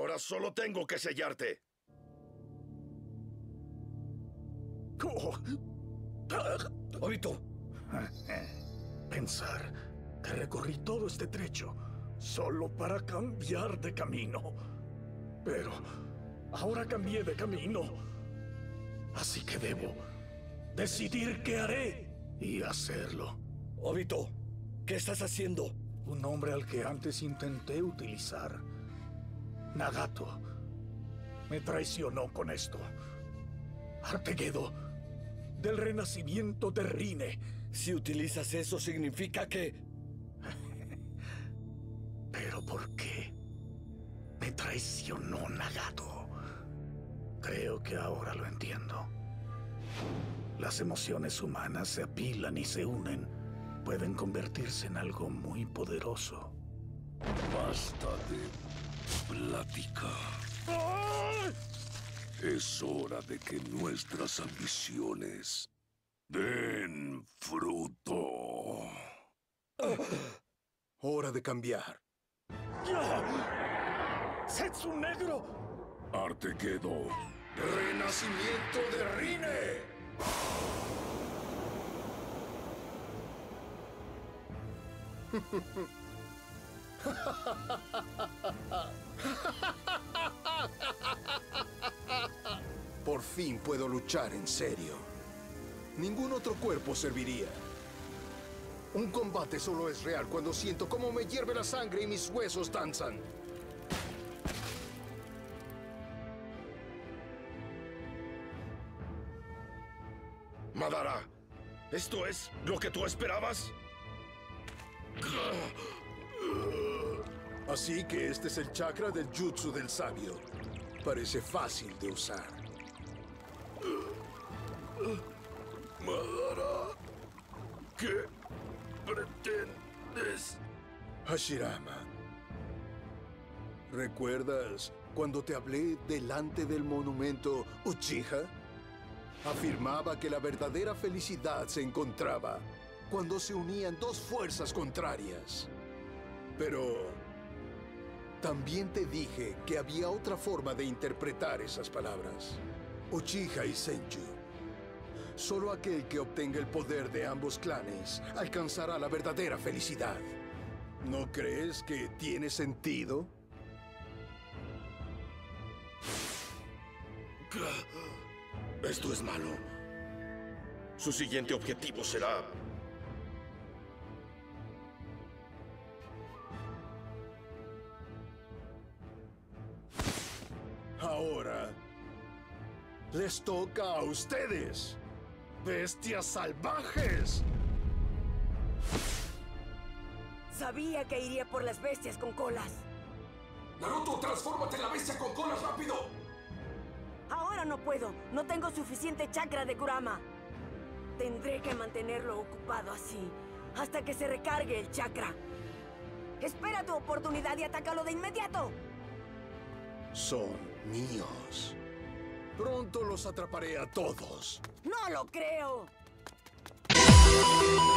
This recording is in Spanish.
Ahora solo tengo que sellarte. Obito. Pensar que recorrí todo este trecho solo para cambiar de camino. Pero ahora cambié de camino. Así que debo decidir qué haré y hacerlo. Obito, ¿qué estás haciendo? Un hombre al que antes intenté utilizar. Nagato me traicionó con esto. Artegedo, del renacimiento de Rine. Si utilizas eso, significa que... ¿Pero por qué me traicionó Nagato? Creo que ahora lo entiendo. Las emociones humanas se apilan y se unen. Pueden convertirse en algo muy poderoso. Basta de plática. Es hora de que nuestras ambiciones den fruto. Hora de cambiar. ¡Zetsu Negro! Artegedo. ¡Renacimiento de Rine! Por fin puedo luchar en serio. Ningún otro cuerpo serviría. Un combate solo es real cuando siento cómo me hierve la sangre y mis huesos danzan. Madara, ¿esto es lo que tú esperabas? Así que este es el chakra del jutsu del sabio. Parece fácil de usar. Madara, ¿qué pretendes? Hashirama, ¿recuerdas cuando te hablé delante del monumento Uchiha? Afirmaba que la verdadera felicidad se encontraba cuando se unían dos fuerzas contrarias. Pero también te dije que había otra forma de interpretar esas palabras. Uchiha y Senju. Solo aquel que obtenga el poder de ambos clanes alcanzará la verdadera felicidad. ¿No crees que tiene sentido? Esto es malo. Su siguiente objetivo será... Ahora les toca a ustedes, bestias salvajes. Sabía que iría por las bestias con colas. ¡Naruto, transfórmate en la bestia con colas rápido! Ahora no puedo. No tengo suficiente chakra de Kurama. Tendré que mantenerlo ocupado así, hasta que se recargue el chakra. Espera tu oportunidad y atácalo de inmediato. Son míos. Pronto los atraparé a todos. ¡No lo creo!